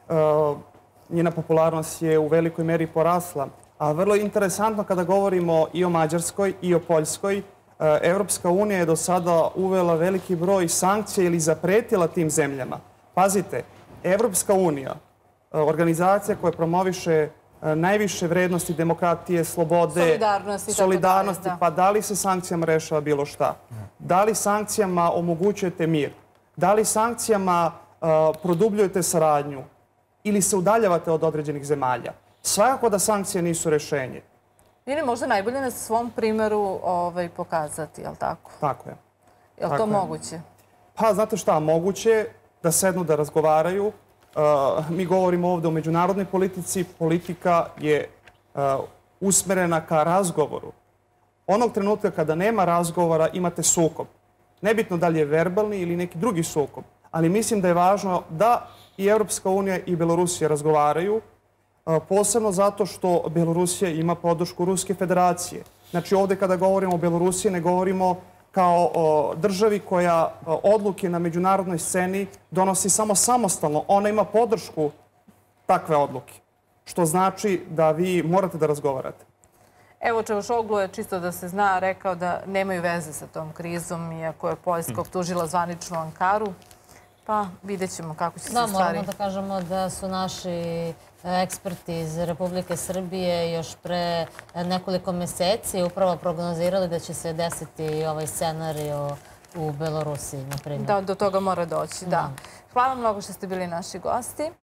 njena popularnost je u velikoj meri porasla. A vrlo je interesantno kada govorimo i o Mađarskoj i o Poljskoj. Evropska unija je do sada uvela veliki broj sankcija ili zapretila tim zemljama. Pazite, Evropska unija, organizacija koja promoviše najviše vrednosti demokratije, slobode, solidarnosti, pa da li se sankcijama rešava bilo šta? Da li sankcijama omogućujete mir? Da li sankcijama produbljujete saradnju? Ili se udaljavate od određenih zemalja? Svakako da sankcije nisu rešenje. Ili možda najbolje na svom primjeru pokazati, je li tako? Tako je. Je li to moguće? Pa, znate šta, moguće je da sednu da razgovaraju. Mi govorimo ovdje o međunarodnoj politici. Politika je usmerena ka razgovoru. Onog trenutka kada nema razgovora imate sukob. Nebitno da li je verbalni ili neki drugi sukob. Ali mislim da je važno da i Europska unija i Belorusija razgovaraju, posebno zato što Belorusija ima podršku Ruske federacije. Znači, ovdje kada govorimo o Belorusiji ne govorimo kao o državi koja odluke na međunarodnoj sceni donosi samo samostalno. Ona ima podršku takve odluke, što znači da vi morate da razgovarate. Evo, Čavušoglu je, čisto da se zna, rekao da nemaju veze sa tom krizom, iako je Poljska optužila zvaničnu Ankaru. Pa vidjet ćemo kako će se stvari. Da, moramo da kažemo da su naši eksperti iz Republike Srbije još pre nekoliko meseci upravo prognozirali da će se desiti ovaj scenario u Belorusiji, na primjer. Da, do toga mora doći, da. Hvala mnogo što ste bili naši gosti.